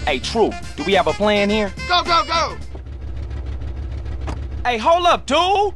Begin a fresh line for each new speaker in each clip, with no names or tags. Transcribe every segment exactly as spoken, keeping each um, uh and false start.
Hey, True, do we have a plan here?
Go, go, go!
Hey, hold up, dude!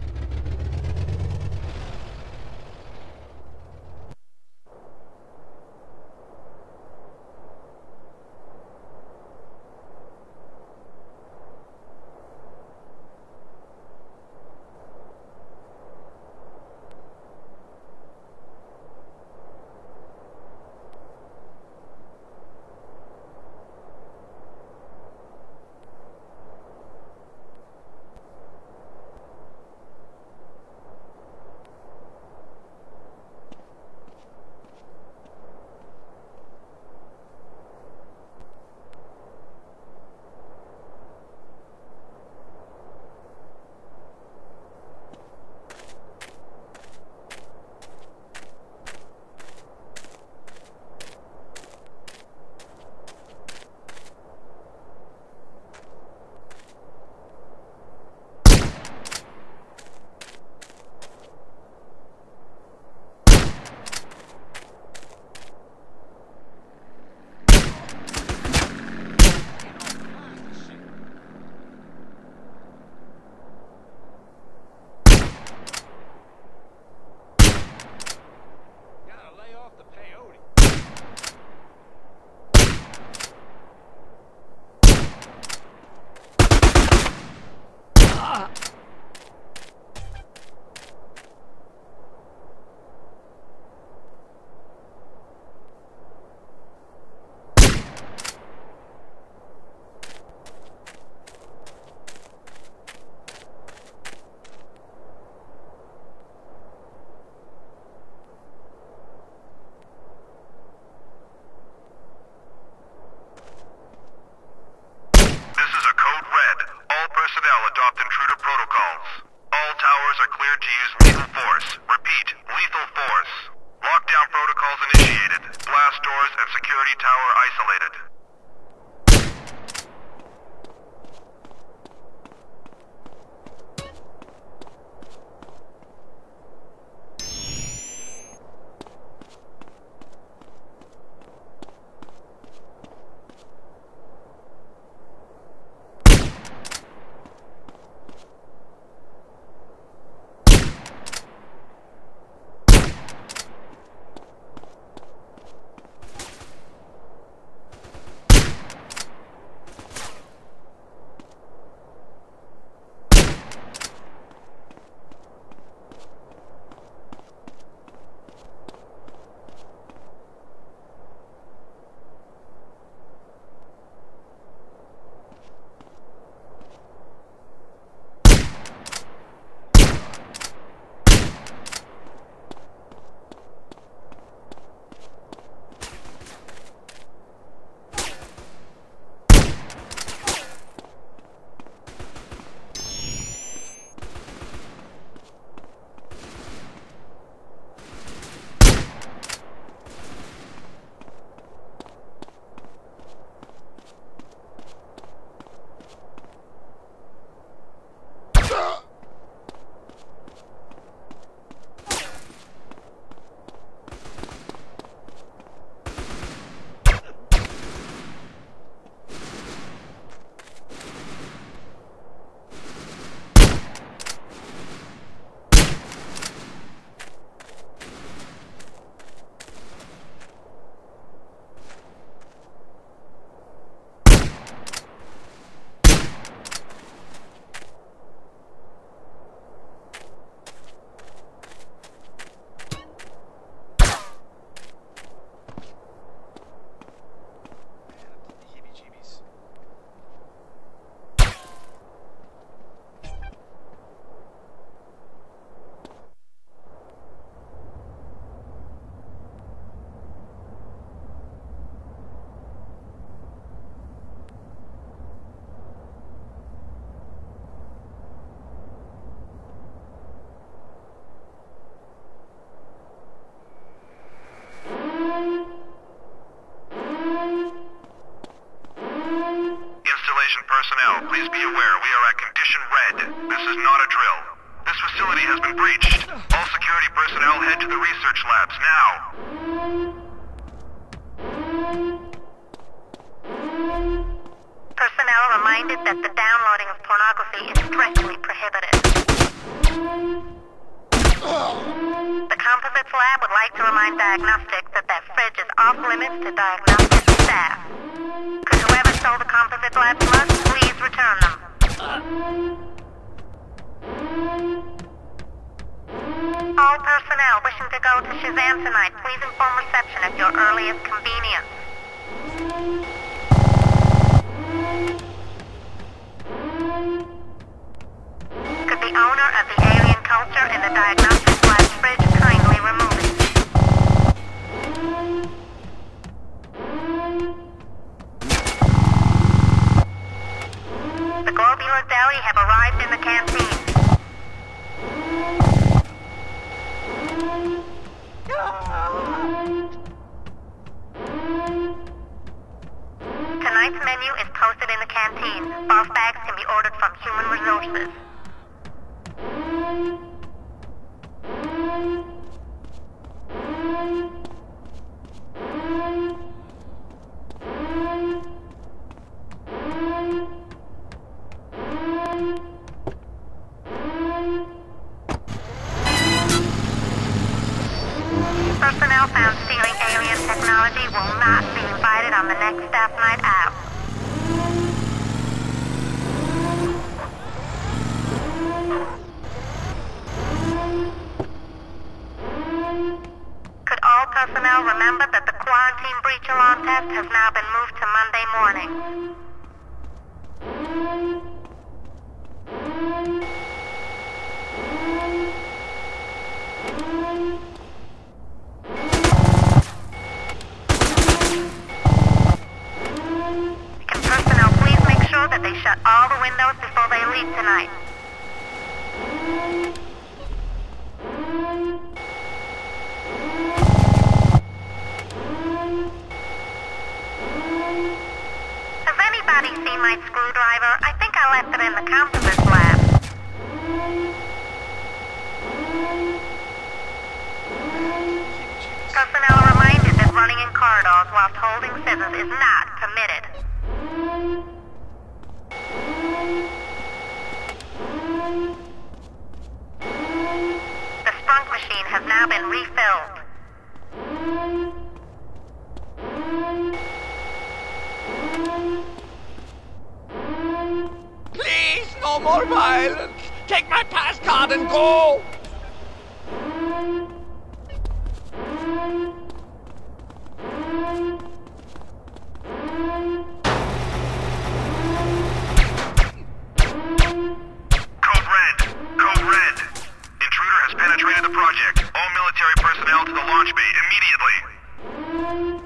personnel, please be aware we are at condition red. This is not a drill. This facility has been breached. All security personnel head to the research labs now.
state that the downloading of pornography is strictly prohibited. The Composites Lab would like to remind Diagnostics that their fridge is off limits to Diagnostics staff. Could whoever stole the Composites Lab slugs please return them? All personnel wishing to go to Shazam tonight, please inform reception at your earliest convenience. Could the owner of the alien culture in the Diagnostics Lab's fridge kindly remove it? The Globular Deli have arrived in the canteen. Tonight's menu is posted in the canteen. Boss bags can be ordered from Human Resources. Personnel found stealing alien technology will not be invited on the next staff night out. Could all personnel remember that the quarantine breach alarm test has now been moved to Monday morning? Can personnel please make sure that they shut all the windows before they leave tonight? Has anybody seen my screwdriver? I think I left it in the Composites Lab. Personnel are reminded that running in corridors whilst holding scissors is not permitted. The sprunk machine has now been refilled.
Please, no more violence. Take my pass card and go.
Code Red! Code Red! Intruder has penetrated the project. All military personnel to the launch bay immediately.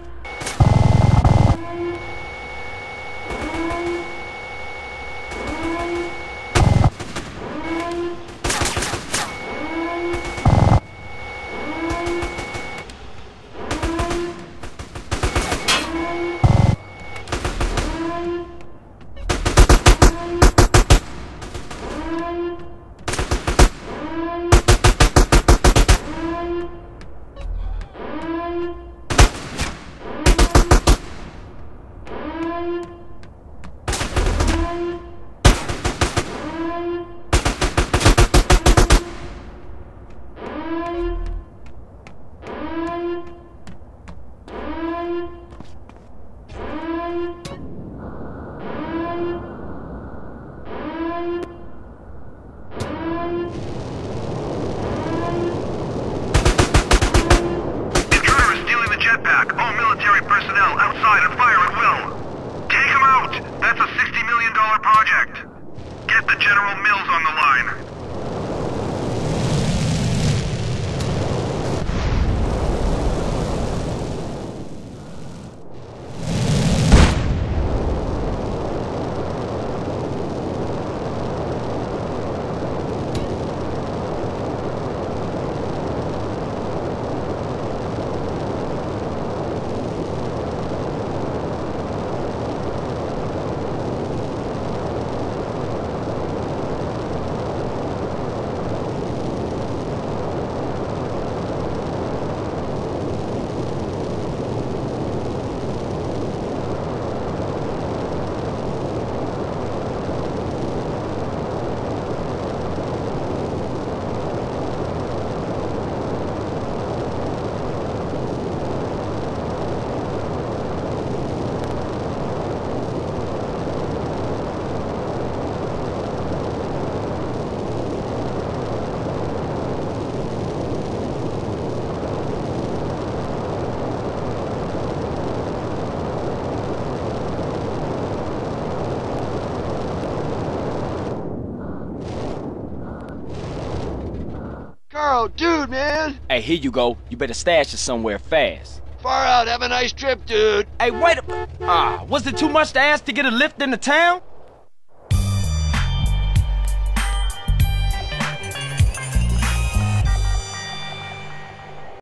dude, man.
Hey, here you go. You better stash it somewhere fast.
Far out. Have a nice trip, dude.
Hey, wait a... Ah, was it too much to ask to get a lift into town?